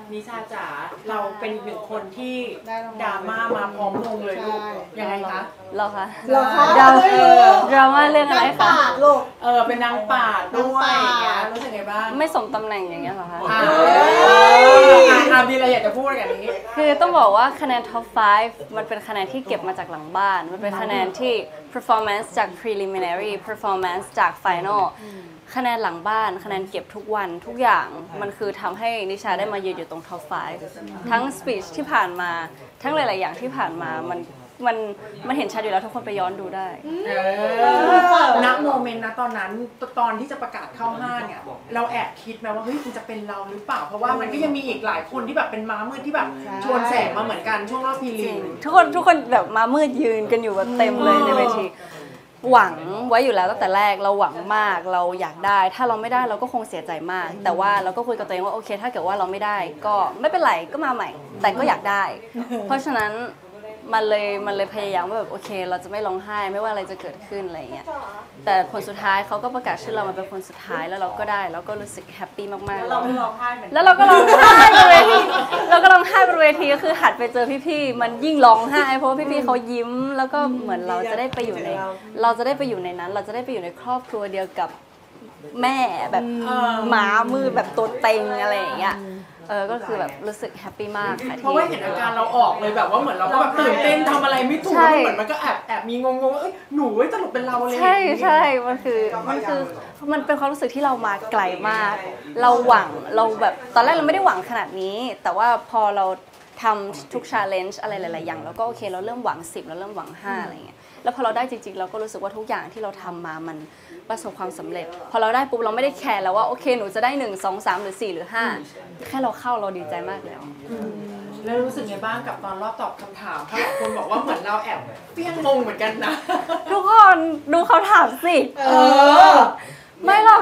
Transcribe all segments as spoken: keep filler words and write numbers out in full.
นิชาจ๋าเราเป็นหนึ่งคนที่ดราม่ามาพร้อมลงเลยลูกยังไงคะเราคะเราคะดราม่าเรื่องอะไรคะลูกเออเป็นนางป่าด้วยอย่างเงี้ยรู้สึกไงบ้างไม่สมตำแหน่งอย่างเงี้ยเหรอคะอ่าอ่ามีอะไรอยากจะพูดอย่างนี้คือต้องบอกว่าคะแนน ท็อป ไฟว์ มันเป็นคะแนนที่เก็บมาจากหลังบ้านมันเป็นคะแนนที่ performance จาก preliminary performance จาก final คะแนนหลังบ้านคะแนนเก็บทุกวันทุกอย่างมันคือทำให้นิชาได้มายืนอยู่ตรง ท็อป ไฟว์ ทั้ง speech ที่ผ่านมาทั้งหลายๆอย่างที่ผ่านมามันมันมันเห็นชัดอยู่แล้วทุกคนไปย้อนดูได้ณโมเมนต์นะตอนนั้นตอนที่จะประกาศเข้าห้างเนี่ยเราแอบคิดไหมว่าเฮ้ยมันจะเป็นเราหรือเปล่าเพราะว่ามันก็ยังมีอีกหลายคนที่แบบเป็นม้ามืดที่แบบชวนแสงมาเหมือนกันช่วงรอบพรีลิมทุกคนทุกคนแบบมามืดยืนกันอยู่แบบเต็มเลยในเวทีหวังไว้อยู่แล้วตั้งแต่แรกเราหวังมากเราอยากได้ถ้าเราไม่ได้เราก็คงเสียใจมากแต่ว่าเราก็คุยกับตัวเองว่าโอเคถ้าเกิดว่าเราไม่ได้ก็ไม่เป็นไรก็มาใหม่แต่ก็อยากได้เพราะฉะนั้นมันเลยมันเลยพยายามว่าแบบโอเคเราจะไม่ร้องไห้ไม่ว่าอะไรจะเกิดขึ้นอะไรเงี้ยแต่ผลสุดท้ายเขาก็ประกาศชื่อเรามาเป็นคนสุดท้ายแล้วเราก็ได้แล้วก็รู้สึกแฮปปี้มากๆเราร้องไห้เหมือนแล้วเราก็ร้องไห้บนเวทีเราก็ร้องไห้บนเวทีก็คือหัดไปเจอพี่ๆมันยิ่งร้องไห้เพราะว่าพี่ๆเขายิ้มแล้วก็เหมือนเราจะได้ไปอยู่ในเราจะได้ไปอยู่ในนั้นเราจะได้ไปอยู่ในครอบครัวเดียวกับแม่แบบหมามืดแบบตัวเต็งอะไรอย่างเงี้ยเออก็คือแบบรู้สึกแฮปปี้มากค่ะเพราะว่าเห็นอาการเราออกเลยแบบว่าเหมือนเราก็แบบตื่นเต้นทำอะไรไม่ถูกเหมือนมันก็แอบแอบมีงงๆว่าเอ้ยหนูจะหลุดเป็นเราเลยใช่ใช่มันคือมันคือมันเป็นความรู้สึกที่เรามาไกลมากเราหวังเราแบบตอนแรกเราไม่ได้หวังขนาดนี้แต่ว่าพอเราทำทุก challenge อะไรหลายๆอย่างแล้วก็โอเคเราเริ่มหวังสิบเราเริ่มหวังห้าอะไรเงี้ยแล้วพอเราได้จริงๆเราก็รู้สึกว่าทุกอย่างที่เราทำมามันประสบความสำเร็จพอเราได้ปุ๊บเราไม่ได้แคร์แล้วว่าโอเคหนูจะได้หนึ่งสองสามหรือสี่หรือห้าแค่เราเข้าเราดีใจมากแล้วแล้วรู้สึกไงบ้างกับตอนรอบตอบคำถามเพราะหลายคนบอกว่าเหมือนเราแอบเปี้ยงงงเหมือนกันนะทุกคนดูเขาถามสิเออไม่หรอก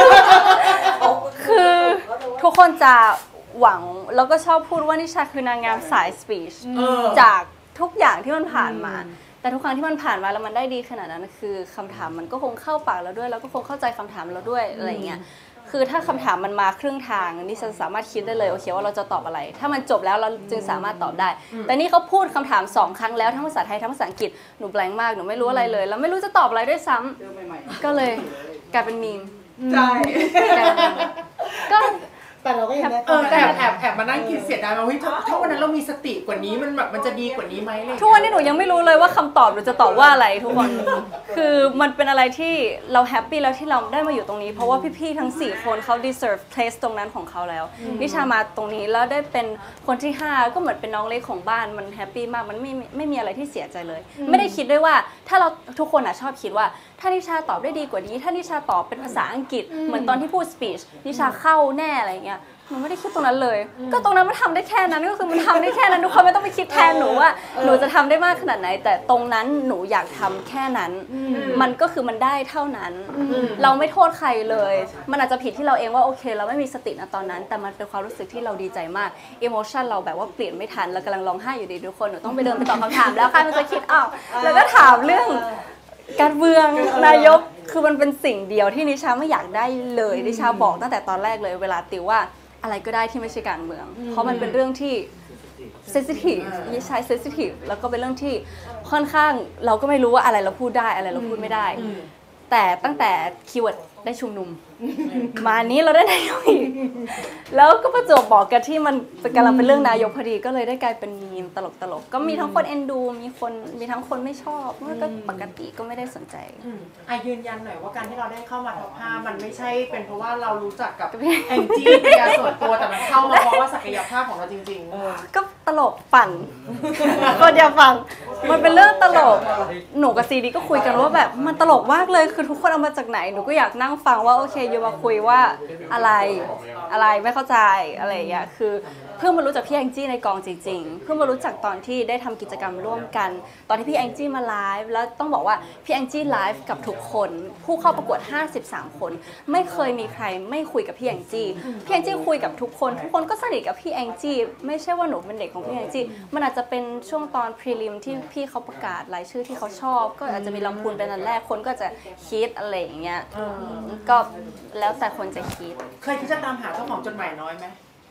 คือทุกคนจะหวังแล้วก็ชอบพูดว่านิชาคือนางงามสายสปีชจากทุกอย่างที่มันผ่านมาแต่ทุกครั้งที่มันผ่านมาแล้วมันได้ดีขนาดนั้นคือคำถามมันก็คงเข้าปากเราด้วยแล้วก็คงเข้าใจคำถามเราด้วยอะไรเงี้ยคือถ้าคำถามมันมาครึ่งทางนี่ฉันสามารถคิดได้เลยโอเคว่าเราจะตอบอะไรถ้ามันจบแล้วเราจึงสามารถตอบได้แต่นี่เขาพูดคำถามสองครั้งแล้วทั้งภาษาไทยทั้งภาษาอังกฤษหนูแบงค์มากหนูไม่รู้อะไรเลยแล้วไม่รู้จะตอบอะไรด้วยซ้ำก็เลยกลายเป็นมีมใช่ก็แต่เราก็ยังได้เออแอบแอบแอบมานั่งคิดเสียดายว่าเฮ้ยถ้าวันนั้นเรามีสติกว่านี้มันแบบมันจะดีกว่านี้ไหมเลยทุกวันนี้หนูยังไม่รู้เลยว่าคำตอบหนูจะตอบว่าอะไรทุกคนคือมันเป็นอะไรที่เราแฮปปี้แล้วที่เราได้มาอยู่ตรงนี้เพราะว่าพี่ๆทั้งสี่คนเขา deserve place ตรงนั้นของเขาแล้วนิชามาตรงนี้แล้วได้เป็นคนที่ห้าก็เหมือนเป็นน้องเล็กของบ้านมันแฮปปี้มากมันไม่ไม่มีอะไรที่เสียใจเลยไม่ได้คิดด้วยว่าถ้าเราทุกคนอ่ะชอบคิดว่าถ้านิชาตอบได้ดีกว่านี้ถ้านิชาตอบเป็นภาษาอังกฤษเหมือนตอนที่พูด speech นิชาเข้าแน่อะไรเงี้ยหนูไม่ได้คิดตรงนั้นเลยก็ตรงนั้นมันทำได้แค่นั้นก็คือมันทำได้แค่นั้นทุกคนไม่ต้องไปคิดแทนหนูว่าหนูจะทำได้มากขนาดไหนแต่ตรงนั้นหนูอยากทำแค่นั้นมันก็คือมันได้เท่านั้นเราไม่โทษใครเลยมันอาจจะผิดที่เราเองว่าโอเคเราไม่มีสติณตอนนั้นแต่มันเป็นความรู้สึกที่เราดีใจมากอิโมชันเราแบบว่าเปลี่ยนไม่ทันเรากำลังร้องไห้อยู่ดีทุกคนหนูต้องไปเดินไปตอบคำถามแล้วใครมันจะคิดอ้าวแล้วก็ถามเรื่องการเมืองนายกคือมันเป็นสิ่งเดียวที่นิชาไม่อยากได้เลยนิชาบอกตั้งแต่ตอนแรกเลยเวลาติวว่าอะไรก็ได้ที่ไม่ใช่การเมืองเพราะมันเป็นเรื่องที่ sensitive ใช้ sensitive แล้วก็เป็นเรื่องที่ค่อนข้างเราก็ไม่รู้ว่าอะไรเราพูดได้อะไรเราพูดไม่ได้แต่ตั้งแต่คีย์เวิร์ดได้ชุมนุมมานี้เราได้นายกอีกแล้วก็ประจวบบอกกันที่มันกำลังเป็นเรื่องนายกพอดีก็เลยได้กลายเป็นมีมตลกตลกก็มีทั้งคนเอ็นดูมีคนมีทั้งคนไม่ชอบมันก็ปกติก็ไม่ได้สนใจอ่ะยืนยันหน่อยว่าการที่เราได้เข้ามาท็อปห้ามันไม่ใช่เป็นเพราะว่าเรารู้จักกับแองจี้เป็นการส่วนตัวแต่มันเข้ามาเพราะว่าศักยภาพของเราจริงๆก็ตลกปั่นคนอย่าฟังมันเป็นเรื่องตลกหนูกับซีดีก็คุยกันว่าแบบมันตลกมากเลยคือทุกคนเอามาจากไหนหนูก็อยากนั่งฟังว่าโอเคยูมาคุยว่าอะไรอะไรไม่เข้าใจอะไรอย่างเงี้ยคือเพิ่งมารู้จักพี่แองจี้ในกองจริงๆเพิ่งมารู้จักตอนที่ได้ทำกิจกรรมร่วมกันตอนที่พี่แองจี้มาไลฟ์แล้วต้องบอกว่าพี่แองจี้ไลฟ์กับทุกคนผู้เข้าประกวดห้าสิบสามคนไม่เคยมีใครไม่คุยกับพี่แองจี้พี่แองจี้คุยกับทุกคนทุกคนก็สนิทกับพี่แองจี้ไม่ใช่ว่าหนูเป็นเด็กของพี่แองจี้มันอาจจะเป็นช่วงตอนพรีลิมที่พี่เขาประกาศรายชื่อที่เขาชอบก็อาจจะมีลำพูนเป็นอันแรกคนก็จะคิดอะไรอย่างเงี้ยก็แล้วแต่คนจะคิดเคยคิดจะตามหาเจ้าของจดหมายน้อยไหม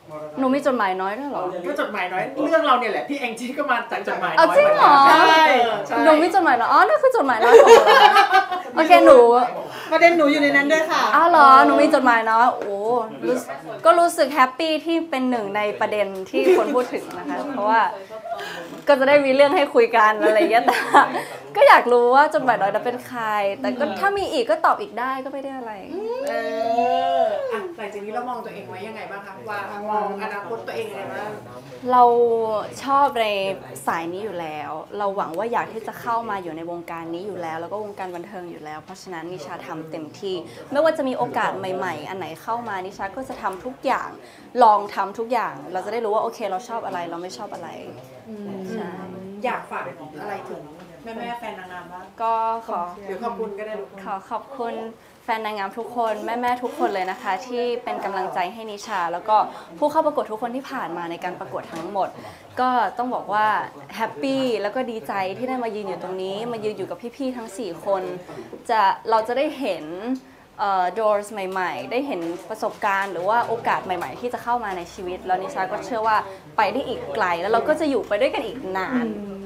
หนูมีจดหมายน้อยด้วยเหรอก็จดหมายน้อยเรื่องเราเนี่ยแหละพี่แองจี้ก็มาจากจดหมายน้เอาอยจริงเหรอใช่ใช่หนูมีจดหมายน้อยอ๋อนั่นคือจดหมายน้อยของหนูเหรอคะโอเคหนูประเด็นหนูอยู่ในนั้นด้วยค่ะอ้าวเหรอ หนูมีจดหมายน้อยโอ้รู้สึกก็รู้สึกแฮปปี้ที่เป็นหนึ่งในประเด็นที่คนพูดถึงนะคะ เพราะว่าก็จะได้มีเรื่องให้คุยกันอะไรอย่างเงี้ยแต่ก็อยากรู้ว่าจดหมายน้อยนั้นเป็นใคร แต่ก็ถ้ามีอีกก็ตอบอีกได้ก็ไม่ได้อะไรเอออ่ะหลังจากนี้เรามองตัวเองไว้ยังไงบ้างคะว่ามองอนาคตตัวเองยังไงบ้างเราชอบในสายนี้อยู่แล้ว เราหวังว่าอยากที่จะเข้ามาอยู่ในวงการนี้อยู่แล้ว แล้วก็วงการบันเทิงอยู่แล้ว เพราะฉะนั้นนิชาทำเต็มที่ ไม่ว่าจะมีโอกาสใหม่ๆ อันไหนเข้ามานิชาก็จะทำทุกอย่าง ลองทำทุกอย่าง เราจะได้รู้ว่าโอเคเราชอบอะไรเราไม่ชอบอะไรใช่อยากฝากอะไรถึงแม่แม่ๆแฟนนางงามบ้างก็ขอเดี๋ยวขอบคุณก็ได้ลูกขอขอบคุณแฟนนางงามทุกคนแม่ๆทุกคนเลยนะคะ ที่เป็นกำลังใจให้นิชา แล้วก็ผู้เข้าประกวดทุกคนที่ผ่านมาในการประกวดทั้งหมด ก็ต้องบอกว่าแฮปปี้แล้วก็ดีใจที่ได้มายืนอยู่ตรงนี้ มายืนอยู่กับพี่ๆทั้งสี่คนจะเราจะได้เห็นเอ่อ doors ใหม่ๆ ได้เห็นประสบการณ์หรือว่าโอกาสใหม่ๆ ที่จะเข้ามาในชีวิตแล้วนิชาก็เชื่อว่าไปได้อีกไกลแล้วเราก็จะอยู่ไปด้วยกันอีกนาน